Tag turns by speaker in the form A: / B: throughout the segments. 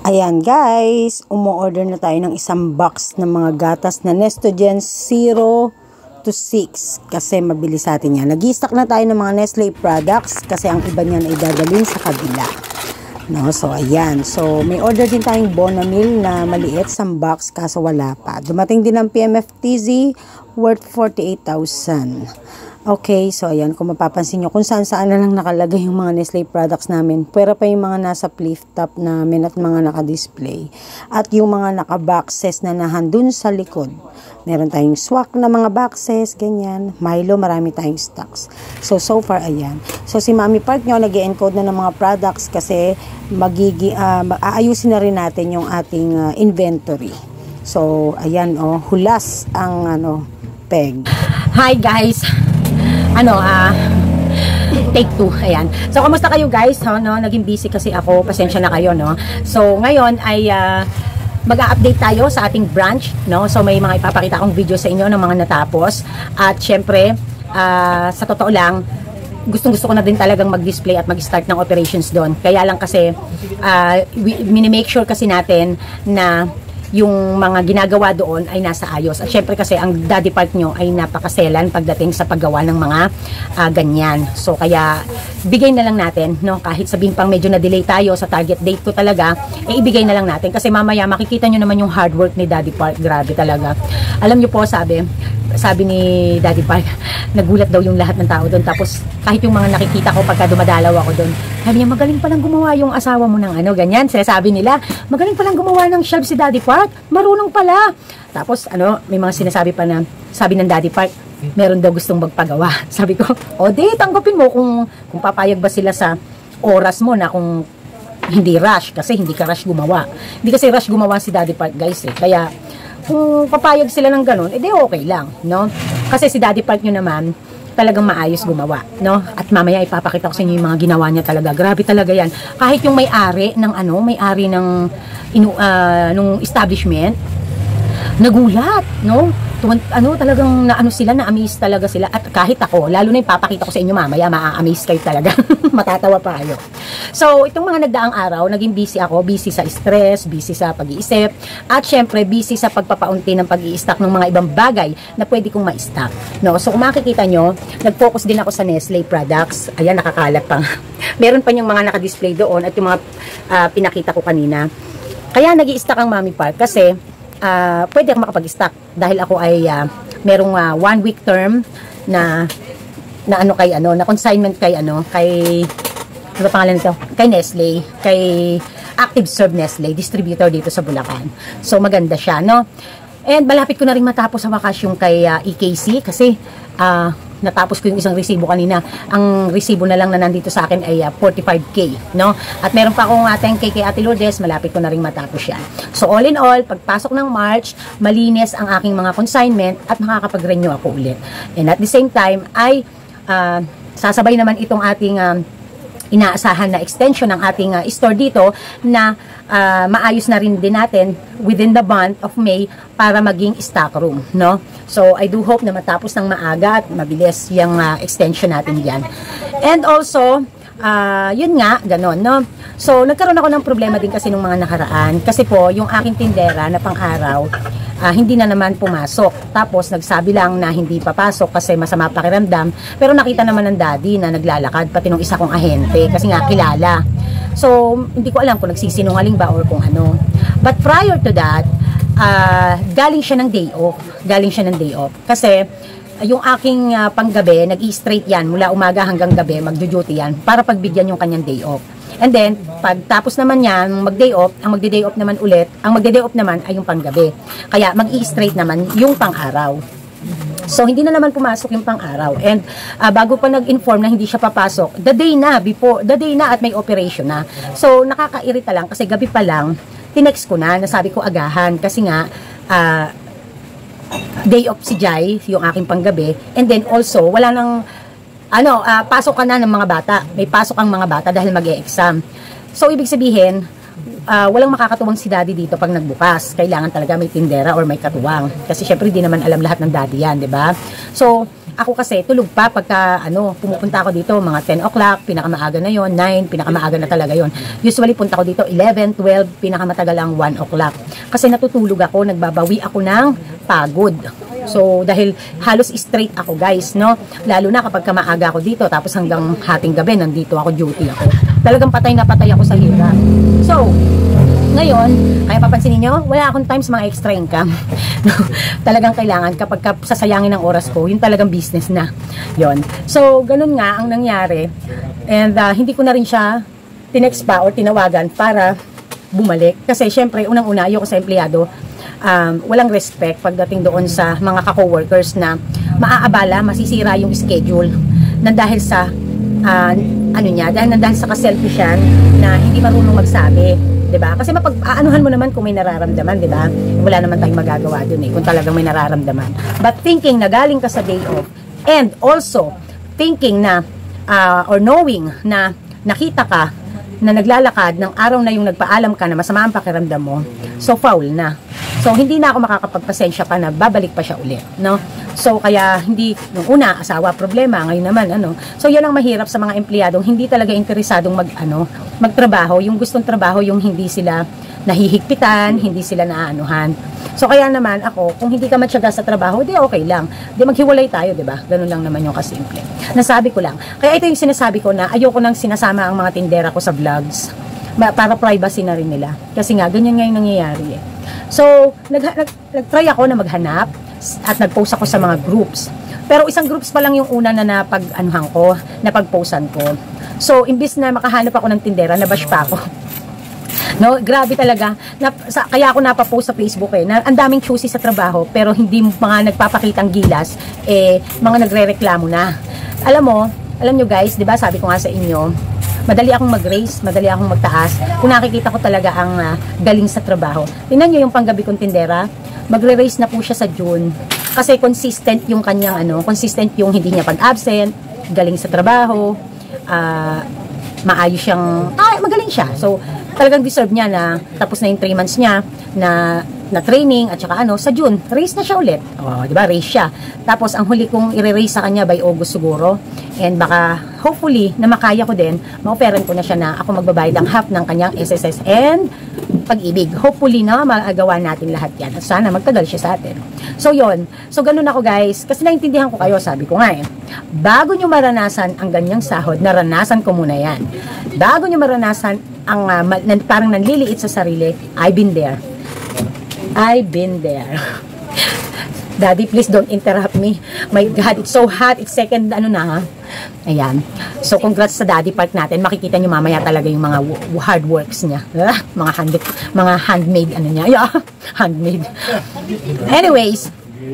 A: Ayan guys, umu-order na tayo ng isang box ng mga gatas na Nestogen 0 to 6 kasi mabilis sa atin yan. Nag-i-stock na tayo ng mga Nestle products kasi ang iba niyan ay dadalhin sa kabila. No, so ayan. So may order din tayong Bonamil na maliit sa box kaso wala pa. Dumating din ang PMFTZ worth 48,000. Okay, so ayan, kung mapapansin nyo, kung saan na lang nakalagay yung mga Nestle products namin. Pwera pa yung mga nasa flip top namin at mga naka-display. At yung mga naka-boxes na nahandun sa likod. Meron tayong swak na mga boxes, ganyan. Milo, marami tayong stocks. So far, ayan. So, si Mami Park nyo, nag-encode na ng mga products kasi aayusin na rin natin yung ating inventory. So, ayan, hulas ang peg.
B: Hi guys! Take 2, ayan. So, kamusta kayo guys? Naging busy kasi ako, pasensya na kayo, no? So, ngayon ay mag-a-update tayo sa ating branch, no? So, may mga ipapakita akong video sa inyo ng mga natapos. At syempre, sa totoo lang, gustong-gusto ko na din talagang mag-display at mag-start ng operations doon. Kaya lang kasi, mini-make sure kasi natin na yung mga ginagawa doon ay nasa ayos. At syempre kasi ang Daddy Park nyo ay napakaselan pagdating sa paggawa ng mga ganyan. So kaya bigay na lang natin, no? Kahit sabihin pang medyo na-delay tayo sa target date ko talaga, ibigay na lang natin. Kasi mamaya makikita nyo naman yung hard work ni Daddy Park. Grabe talaga. Alam nyo po, sabi ni Daddy Park, nagulat daw yung lahat ng tao doon. Tapos kahit yung mga nakikita ko pagka dumadalaw ako doon, sabi niya, magaling palang gumawa yung asawa mo ng ganyan. Sinasabi nila, magaling palang gumawa ng shelf si Daddy Park. Marunong pala. Tapos may mga sinasabi pa na, sabi ng Daddy Park, meron daw gustong magpagawa. Sabi ko, tanggapin mo kung papayag ba sila sa oras mo na kung hindi rush. Kasi hindi ka rush gumawa. Hindi kasi rush gumawa si Daddy Park guys Kaya kung papayag sila ng ganun, okay lang, no? Kasi si Daddy Park nyo naman, talagang maayos gumawa, no? At mamaya ipapakita ko sa inyo yung mga ginawa niya talaga. Grabe talaga yan. Kahit yung may-ari ng may-ari ng nung establishment, nagulat, no? Talagang na-amaze talaga sila. At kahit ako, lalo na yung papakita ko sa inyo mamaya, ma-amaze kayo talaga. Matatawa pa kayo. So, itong mga nagdaang araw, naging busy ako. Busy sa stress, busy sa pag-iisip, at syempre, busy sa pagpapaunti ng pag-i-stock ng mga ibang bagay na pwede kong ma-stock. No? So, kung makikita nyo, nag-focus din ako sa Nestle products. Ayan, nakakalat pa. Meron pa yung mga naka-display doon at yung mga pinakita ko kanina. Kaya nag-i-stock ang Mami Park kasi pwede ako makapag-stock dahil ako ay merong 1 week term na consignment kay ano pangalan nito? Kay Nestle, kay Active Serve Nestle, distributor dito sa Bulacan. So maganda siya, no? And malapit ko na rin matapos sa wakas yung kay EKC kasi natapos ko yung isang resibo kanina. Ang resibo na lang na nandito sa akin ay 45K, no? At meron pa akong 10K kay Ate Lourdes, malapit ko na rin matapos yan. So all in all, pagpasok ng March, malinis ang aking mga consignment at makakapag-renew ako ulit. And at the same time ay sasabay naman itong ating inaasahan na extension ng ating store dito na maayos na rin din natin within the month of May para maging stock room, no? So, I do hope na matapos ng maaga at mabilis yung extension natin diyan. And also, yun nga, ganon, no? So, nagkaroon ako ng problema din kasi nung mga nakaraan. Kasi po, yung aking tindera na pang-araw, hindi na naman pumasok. Tapos, nagsabi lang na hindi papasok kasi masama pakiramdam. Pero nakita naman ng daddy na naglalakad, pati nung isa kong ahente, kasi nga kilala. So, hindi ko alam kung nagsisinungaling ba or kung ano. But prior to that, galing siya ng day off. Kasi, yung aking panggabi, nag-i-straight yan, mula umaga hanggang gabi, magjo-duty yan, para pagbigyan yung kanyang day off. And then, pagtapos naman yan, mag-day off, ang magde-day off naman ay yung panggabi. Kaya, mag-i-straight naman yung pang-araw. So, hindi na naman pumasok yung pang-araw. And, bago pa nag-inform na hindi siya papasok, the day na at may operation na. So, nakakairita lang kasi gabi pa lang, tinext ko na, nasabi ko agahan, kasi nga, day off si Jai, yung aking panggabi, and then also, wala nang, pasok ka na ng mga bata. May pasok ang mga bata dahil mag-e-exam. So, ibig sabihin, walang makakatuwang si daddy dito pag nagbukas. Kailangan talaga may tindera or may katuwang. Kasi syempre, di naman alam lahat ng daddy yan, di ba? So, ako kasi tulog pa pagka pumupunta ako dito mga 10 o'clock, pinakamaaga na yon, 9, pinakamaaga na talaga yon. Usually punta ako dito 11, 12, pinakamatagal ang 1 o'clock. Kasi natutulog ako, nagbabawi ako ng pagod. So, dahil halos straight ako guys, no? Lalo na kapag maaga ako dito, tapos hanggang hating gabi, nandito ako, duty ako. Talagang patay na patay ako sa hirap. So, ngayon, kaya papansinin nyo, wala akong time sa mga extra income. Talagang kailangan kapag sasayangin ng oras ko, yun talagang business na. Yon. So, ganun nga ang nangyari. And hindi ko na rin siya tinext pa or tinawagan para bumalik. Kasi syempre, unang-una, ayoko sa empleyado, walang respect pagdating doon sa mga ka-coworkers na maaabala, masisira yung schedule nang dahil sa dahil sa kaselfishan na hindi marunong magsabi, 'di ba? Kasi mapag-aanuhan mo naman kung may nararamdaman, 'di ba? Wala naman tayong magagawa doon kung talagang may nararamdaman. But thinking na galing ka sa day off and also thinking na or knowing na nakita ka na naglalakad ng araw na yung nagpaalam ka na masama ang pakiramdam mo, so foul na. So, hindi na ako makakapagpasensya pa na babalik pa siya ulit, no? So, kaya hindi, nung una, asawa, problema, ngayon naman, So, yan ang mahirap sa mga empleyadong hindi talaga interesadong magtrabaho. Yung gustong trabaho, yung hindi sila nahihigpitan, hindi sila naaanuhan. So, kaya naman ako, kung hindi ka matyaga sa trabaho, di okay lang. Di maghiwalay tayo, di ba? Ganun lang naman yung kasimple. Nasabi ko lang. Kaya ito yung sinasabi ko na ayoko nang sinasama ang mga tindera ko sa vlogs. Para privacy na rin nila. Kasi nga, ganyan nga yung nangyayari So, nag-try ako na maghanap at nag-post ako sa mga groups. Pero isang groups pa lang yung una na napag-postan ko. So, imbis na makahanap ako ng tindera, nabash pa ako. No, grabe talaga. Kaya ako napapost sa Facebook na ang daming choosy sa trabaho, pero hindi mga nagpapakitang gilas, mga nagrereklamo na. Alam nyo guys, 'di ba? Sabi ko nga sa inyo, madali akong mag-raise, madali akong magtaas. Kung nakikita ko talaga ang galing sa trabaho. Tingnan nyo yung panggabi kong tindera, magre-raise na po siya sa June. Kasi consistent yung kanyang consistent yung hindi niya pag-absent, galing sa trabaho, maayos siyang, magaling siya. So, talagang deserve niya na tapos na yung 3 months niya na training at saka sa June, raise na siya ulit. Di ba? Raise siya. Tapos ang huli kong i-raise sa kanya by August siguro. And baka hopefully na makaya ko din, ma-offeran ko na siya na ako magbabayad ng half ng kanyang SSS and pag-ibig. Hopefully na magagawa natin lahat yan. At sana magtagal siya sa atin. So yon. So ganun ako guys. Kasi naintindihan ko kayo, sabi ko nga bago nyo maranasan ang ganyang sahod, naranasan ko muna yan. Bago nyo maranasan ang parang nanliliit sa sarili, I've been there. Daddy, please don't interrupt me. My God, it's so hot. It's second, Ayan. So, congrats sa daddy part natin. Makikita nyo mamaya talaga yung mga hard works niya. Mga handmade, handmade. Anyways,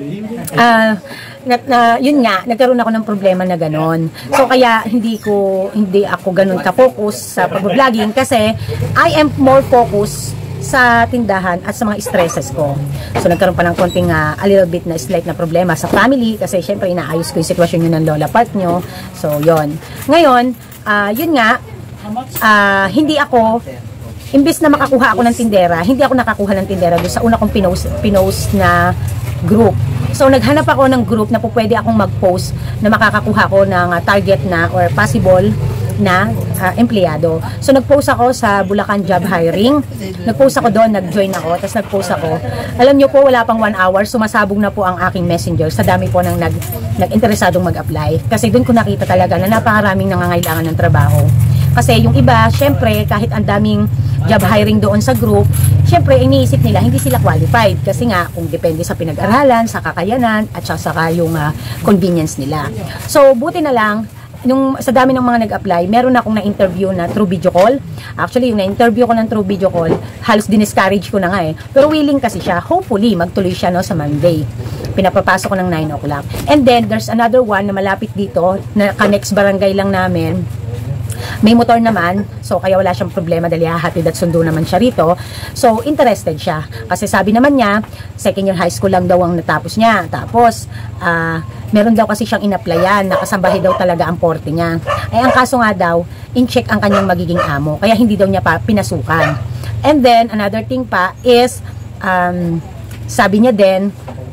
B: yun nga, nagkaroon ako ng problema na ganon. So, kaya hindi ako ganon ka-focus sa pag-vlogging kasi I am more focused sa tindahan at sa mga stresses ko. So, nagkaroon pa ng konting a little bit na slight na problema sa family kasi syempre inaayos ko yung sitwasyon yun ng lola part nyo. So, yon. Ngayon, yun nga, hindi ako, imbis na makakuha ako ng tindera, hindi ako nakakuha ng tindera doon sa una kong pinost na group. So, naghanap ako ng group na pwede akong mag-post na makakakuha ko ng target na or possible na empleyado. So, nag-post ako sa Bulacan Job Hiring. Nag-post ako doon, nag-join ako, tapos nag-post ako. Alam nyo po, wala pang 1 hour, sumasabog na po ang aking messenger sa dami po ng nag-interesadong mag-apply. Kasi doon ko nakita talaga na napakaraming nangangailangan ng trabaho. Kasi yung iba, syempre, kahit ang daming job hiring doon sa group, syempre, iniisip nila, hindi sila qualified. Kasi nga, kung depende sa pinag-aralan, sa kakayanan, at saka yung convenience nila. So, buti na lang, sa dami ng mga nag-apply, meron akong na-interview na through video call. Actually, yung na-interview ko ng through video call, halos diniscourage ko na nga Pero willing kasi siya. Hopefully, magtuloy siya sa Monday. Pinapapasok ko ng 9 o'clock. And then, there's another one na malapit dito, na ka-next barangay lang namin. May motor naman, so kaya wala siyang problema dahil hahatid at sundo naman siya rito. So, interested siya. Kasi sabi naman niya, second year high school lang daw ang natapos niya. Tapos, meron daw kasi siyang in-applyan, nakasambahay daw talaga ang porte niya. Ay, ang kaso nga daw, in-check ang kanyang magiging amo. Kaya hindi daw niya pa pinasukan. And then, another thing pa is, sabi niya din,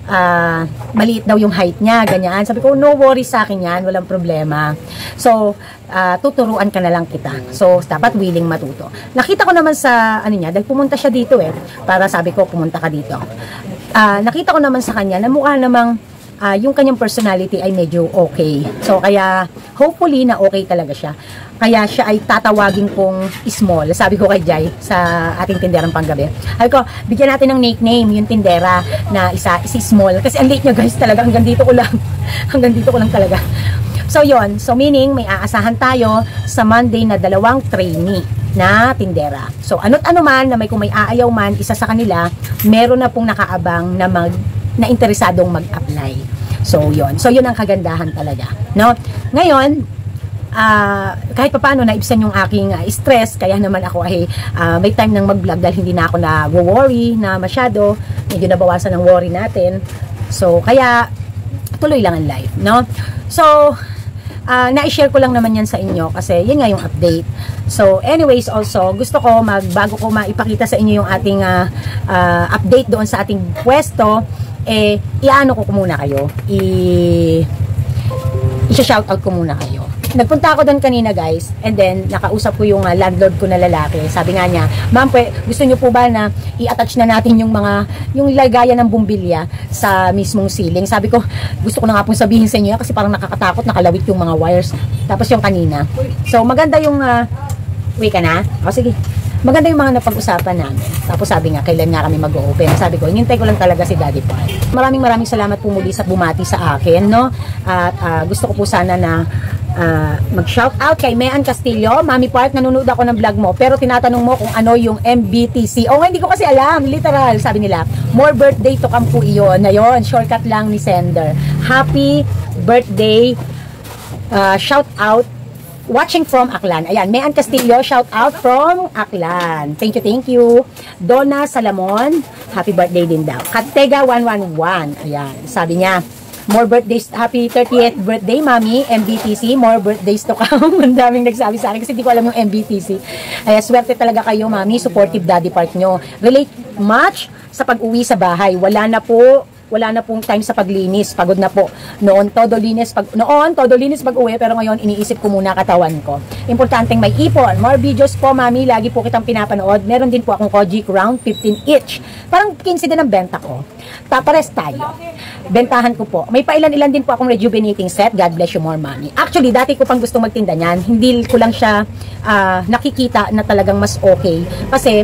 B: maliit daw yung height niya, ganyan. Sabi ko, no worries sa akin yan, walang problema. So, tuturuan ka na lang kita. So, dapat willing matuto. Nakita ko naman sa, ano niya, dahil pumunta siya dito para sabi ko, pumunta ka dito. Nakita ko naman sa kanya na mukha namang yung kanyang personality ay medyo okay. So, kaya, hopefully na okay talaga siya. Kaya siya ay tatawagin kong small. Sabi ko kay Jai sa ating tinderang panggabi. Sabi ko, bigyan natin ng nickname yung tindera na isa small. Kasi ang late niya guys talaga. Hanggang dito ko lang. Hanggang dito ko lang talaga. So, yon. So, meaning may aasahan tayo sa Monday na 2 trainee na tindera. So, ano't ano man na kung may aayaw man, isa sa kanila, meron na pong nakaabang na interesadong mag-apply. So, yon. So, yun ang kagandahan talaga. No? Ngayon, kahit pa paano naibsan yung aking stress, kaya naman ako ay may time nang mag-vlog dahil hindi na ako na-worry na masyado, medyo nabawasan ang worry natin. So, kaya tuloy lang ang life, no? So, na-share ko lang naman yan sa inyo kasi yun nga yung update. So, anyways, also, gusto ko bago ko maipakita sa inyo yung ating update doon sa ating pwesto, i-ano ko muna kayo, i-shoutout ko muna kayo. Nagpunta ako doon kanina guys, and then nakausap ko yung landlord ko na lalaki. Sabi nga niya, ma'am, gusto niyo po ba na i-attach na natin yung lagayan ng bumbilya sa mismong ceiling? Sabi ko, gusto ko na nga pong sabihin sa inyo kasi parang nakakatakot, nakalawit yung mga wires. Tapos yung kanina. So maganda yung, wait ka na? O sige. Maganda yung mga napag-usapan namin. Tapos sabi nga, kailan nga kami mag-open? Sabi ko, hinintay ko lang talaga si Daddy Park. Maraming salamat po muli sa bumati sa akin, no? At gusto ko po sana na mag-shout out kay Mean Castillo. Mami Park, nanonood ako ng vlog mo, pero tinatanong mo kung ano yung MBTC. Hindi ko kasi alam, literal, sabi nila. More birthday to come po iyon. Ngayon, shortcut lang ni sender. Happy birthday, shout out, watching from Aklan. Ayan, Mean Castillo, shout out from Aklan. Thank you. Donna Salamon, happy birthday din daw. Katega 111. Ayan, sabi niya, more birthdays, happy 30th birthday, Mami, MBTC, more birthdays to come. Ang daming nagsabi sa akin kasi di ko alam yung MBTC. Ay, swerte talaga kayo, Mami, supportive Daddy Park nyo. Relate much sa pag-uwi sa bahay. Wala na pong time sa paglinis. Pagod na po. Noon, todo linis pag-uwi, pero ngayon, iniisip ko muna katawan ko. Importanteng may ipon. More videos po, Mami. Lagi po kitang pinapanood. Meron din po akong Kojic Round 15 each. Parang 15 din ang benta ko. Pares tayo. Bentahan ko po. May pailan-ilan din po akong rejuvenating set. God bless you more, Mami. Actually, dati ko pang gustong magtinda niyan. Hindi ko lang siya nakikita na talagang mas okay. Kasi,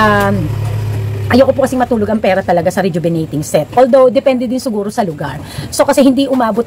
B: ayoko po kasi matulog ang pera talaga sa rejuvenating set. Although, depende din siguro sa lugar. So, kasi hindi umabot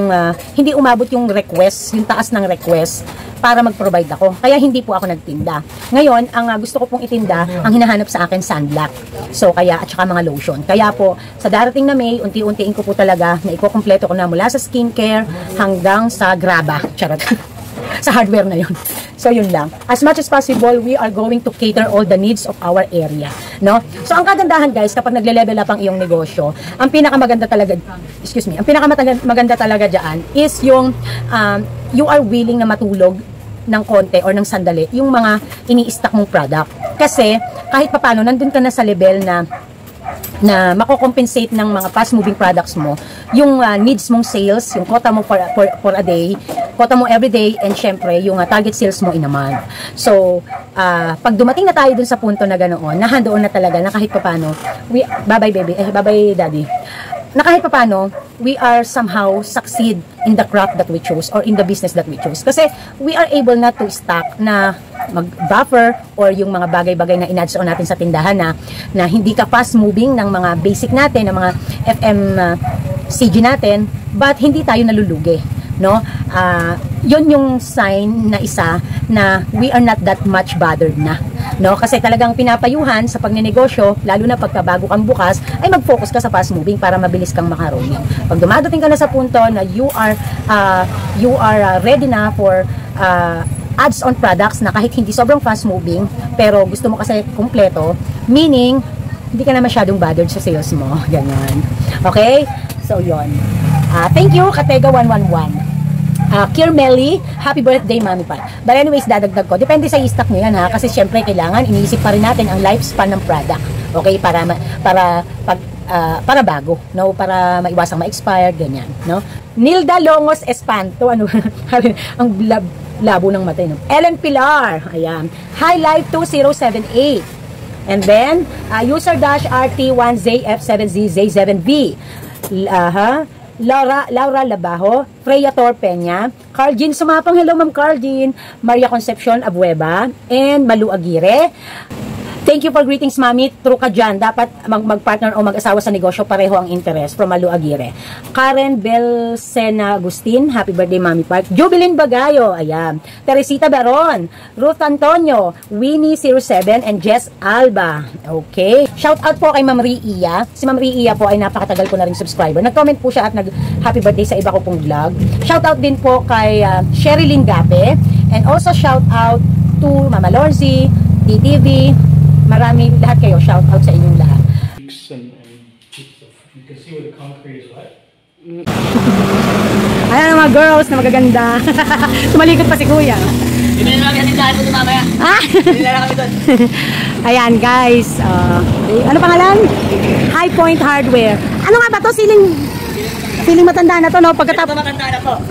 B: yung request, yung taas ng request para mag-provide ako. Kaya hindi po ako nagtinda. Ngayon, ang gusto ko pong itinda, ang hinahanap sa akin, sunblock. So, at saka mga lotion. Kaya po, sa darating na May, unti-untiin ko po talaga na ikukompleto ko na mula sa skincare hanggang sa graba. Charot. Sa hardware na yun. So, yun lang. As much as possible, we are going to cater all the needs of our area. No? So, ang kagandahan guys, kapag nagle-level up ang iyong negosyo, ang pinakamaganda talaga dyan is yung you are willing na matulog ng konti or ng sandali yung mga ini-stock mong product. Kasi, kahit papano, nandun ka na sa level na mako-compensate ng mga fast-moving products mo, yung needs mong sales, yung quota mo for a day, quota mo every day, and syempre, yung target sales mo in a month. So, pag dumating na tayo dun sa punto na ganoon, nahandoon na talaga na kahit papano, bye-bye baby, bye-bye daddy, na kahit papano, we are somehow succeed in the craft that we choose or in the business that we choose. Kasi we are able na to stock na mag-buffer or yung mga bagay-bagay na in-adds on natin sa tindahan na hindi ka fast moving ng mga basic natin, ng mga FMCG natin, but hindi tayo nalulugi. No? Yun yung sign na isa na we are not that much bothered na. No? Kasi talagang pinapayuhan sa pagnenegosyo, lalo na pagkabago kang bukas, ay mag-focus ka sa fast moving para mabilis kang makarami. Pag dumadating ka na sa punto na you are ready na for ads on products na kahit hindi sobrang fast moving, pero gusto mo kasi kumpleto, meaning, hindi ka na masyadong bothered sa sales mo. Ganyan. Okay? So, yun. Thank you, Katega 111. Kirmeli, happy birthday, Mami Pat. But anyways, dadagdag ko. Depende sa i-stock nyo yan, kasi syempre kailangan iniisip pa rin natin ang lifespan ng product. Okay? Para pag para bago, no? Para maiwasang ma-expire, ganyan, no? Nilda Longos Espanto, ano, ang labo ng mata, no? Ellen Pilar, ayan. High Life 2078. And then, user-RT1ZF7ZZ7V. Laura Labajo, Freya Torpeña, Carl Jean Sumapang, hello Ma'am Carl Jean, Maria Concepcion Abueva, and Malu Aguirre. Thank you for greetings, Mami. True ka dyan. Dapat mag-partner o mag-asawa sa negosyo, pareho ang interest. From Malu Aguirre. Karen Belcena Agustin, happy birthday, Mami Park. Jubilin Bagayo, ayan. Teresita Baron, Ruth Antonio, Winnie 07, and Jess Alba. Okay. Shout out po kay Ma'am Ria. Si Ma'am Ria po ay napakatagal ko na ring subscriber. Nag-comment po siya at nag-happy birthday sa iba ko pong vlog. Shout out din po kay Sherilyn Gape. And also shout out to Mama Lorzi, DTV, marami, lahat kayo, shout out sa inyong lahat.
C: And you can see where the concrete is wet.
B: Ayan ang mga girls na magaganda. Tumalikot pa si Kuya.
D: Hindi na namin hatindahan po ito mamaya. Hindi na kami doon.
B: Ayan guys, ano pangalan? High Point Hardware. Ano nga ba to? Feeling matanda na to, no? Pagkatapos
D: matanda na po.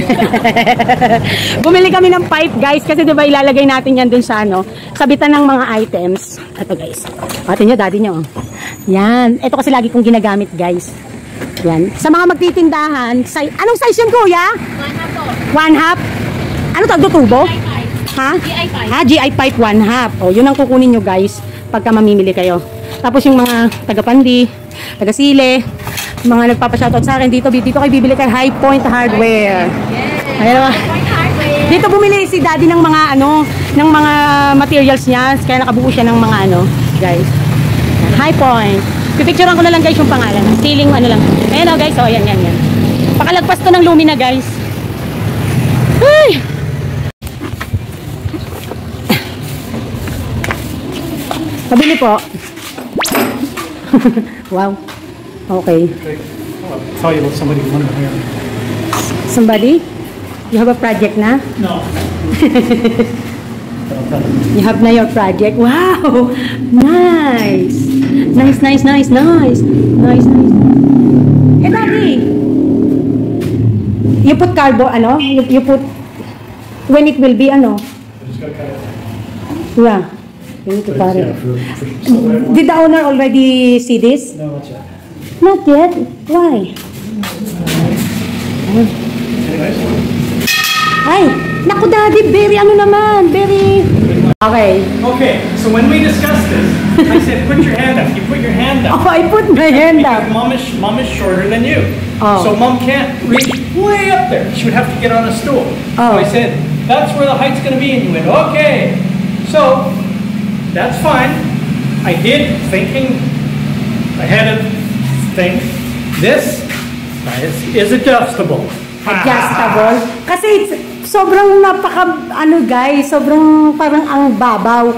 B: bumili kami ng pipe, guys, kasi diba ilalagay natin yan dun sa ano, sabitan ng mga items. Ito guys, pati nyo, daddy nyo. Yan, ito kasi lagi kong ginagamit, guys. Yan, sa mga magtitindahan, anong size yun, Kuya?
D: 1/2 po.
B: 1/2? Ano to, tubo? Ha?
D: GI pipe.
B: GI pipe 1/2. O, yun ang kukunin nyo, guys, pagka mamimili kayo. Tapos yung mga taga-pandi, taga-sile, mga nagpapa-shoutout sa akin dito kayo bibili kay High Point Hardware. Ayun. Dito bumili si Daddy ng mga ano, ng mga materials niya, kaya nakabuo siya ng mga ano, guys. High Point. Pipicturean ko na lang guys yung pangalan. Ceiling ano lang. Ayun oh guys, oh yan. Pakalagpas to ng Lumina guys. Ay! Pabili po. Wow. Okay.
C: I'll tell you about somebody who won the here.
B: Somebody? You have a project na?
C: No.
B: You have na your project? Wow! Nice! Nice. Eh, Daddy! You put cardboard, ano? You put... When it will be, ano?
C: I just gotta cut it.
B: Yeah. You need to cut it. Did the owner already see this?
C: No, not yet.
B: Not yet. Why?
C: Anyways.
B: Ay! Naku, Daddy! Very ano naman? Very... Okay.
C: Okay, so when we discussed this, I said, put your hand up. You put your hand up.
B: Oh, I put my hand up.
C: Because mom is shorter than you.
B: Oh.
C: So mom can't reach way up there. She would have to get on a stool.
B: Oh.
C: So I said, that's where the height's going to be. And you went, okay. So, that's fine. I did thinking, I had to think, this is adjustable.
B: Adjustable. Kasi it's sobrang guys, sobrang parang ang baba.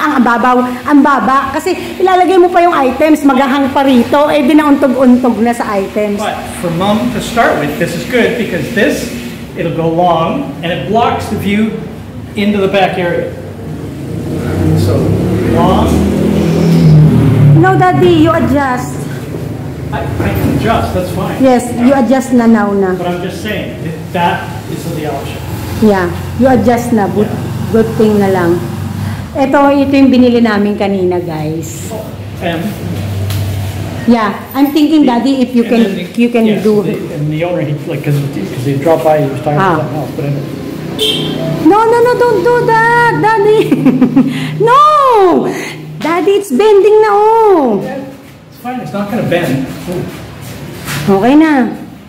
B: Kasi ilalagay mo pa yung items, maghahang pa rito, eh binauntog-untog na sa items.
C: But for mom to start with, this is good because this, it'll go long and it blocks the view into the back area. So, long.
B: No, Daddy, you adjust.
C: I can adjust, that's fine.
B: Yes, you adjust na now na.
C: But I'm just saying, that is the option.
B: Yeah, you adjust na. Good thing na lang. Ito yung binili namin kanina, guys.
C: And
B: Yeah, I'm thinking, Daddy, if you can
C: yes,
B: do.
C: And the owner, because they dropped by, he was talking about something else. But anyway.
B: No, don't do that, Daddy. No! Daddy, it's bending na, oh.
C: It's fine, it's not going to bend.
B: Okay na.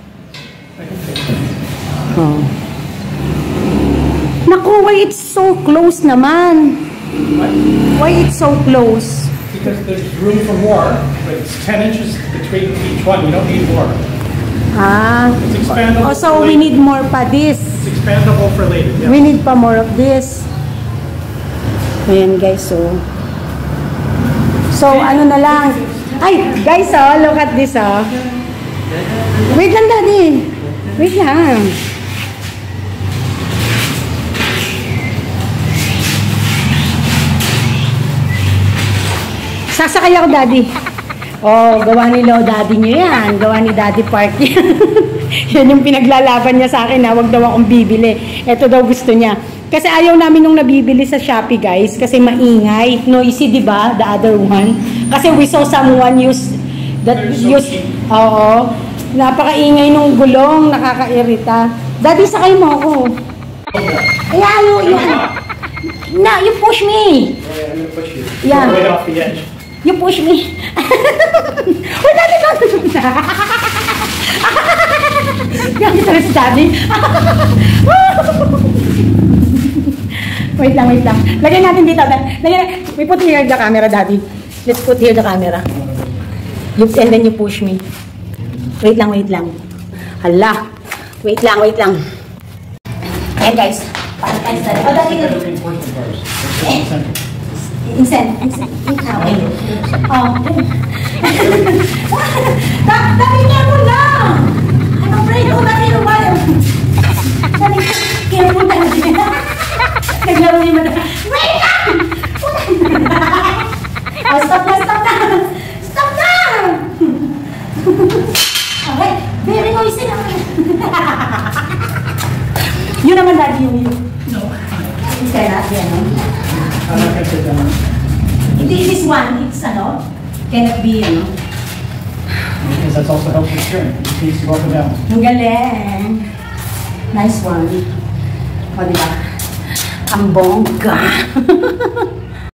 B: Oh. Naku, why it's so close naman? Why it's so close?
C: Because there's room for more, but it's 10 inches between each one. You don't need more.
B: Ah.
C: It's expandable.
B: Oh, so we need more pa this.
C: It's expandable for later. Yeah.
B: We need pa more of this. Ayan guys, so ano na lang. Ay, guys, look at this, Wait lang, Daddy. Wait lang. Sasakay ako, Daddy. Oh, gawa ni Lo Daddy nyo yan. Gawa ni Daddy Park yan. Yan yung pinaglalaban niya sa akin na wag daw akong bibili. Ito daw gusto niya. Kasi ayaw namin nung nabibili sa Shopee, guys. Kasi maingay. Noisy, di ba? The other one. Kasi we saw someone use... Oo. Napakaingay nung gulong. Nakakairita. Daddy, sakay mo ako. Ay, ayaw. Na, you push me.
C: I'm gonna push you.
B: Yeah.
C: Right off the edge.
B: You push me. Wait, Daddy, no. Gamit na si Daddy. Wait lang. Lagyan natin dito. We put here the camera, Daddy. Let's put here the camera. And then you push me. Wait lang. Hala. Wait lang. Ayan, guys. Oh, Daddy. Insent. Okay. Oh. Daddy, careful lang. I'm afraid of that little while. Daddy, careful Daddy. Naglaro niya mata. Wait lang! Oh, stop na! Okay, very noisy naman. Yun naman, Daddy, yun. No. It's cannot be, ano?
C: I'm not gonna sit down.
B: This one, it's cannot be,
C: Because that's also helps with steering. It needs to go up and down.
B: Ang galing. Nice one. O, diba? Ang bongga.